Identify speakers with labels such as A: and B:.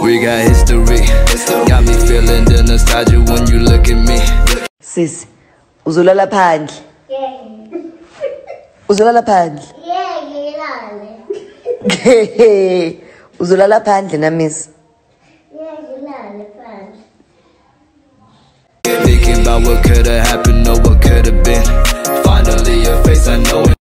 A: We got history. Got me feeling the nostalgia when you look at me.
B: Sisi, uzolala phandle. Uzolala phandle. Uzolala phandle na miss.
A: Thinking about what could have happened or what could have been. Finally your face, I know it.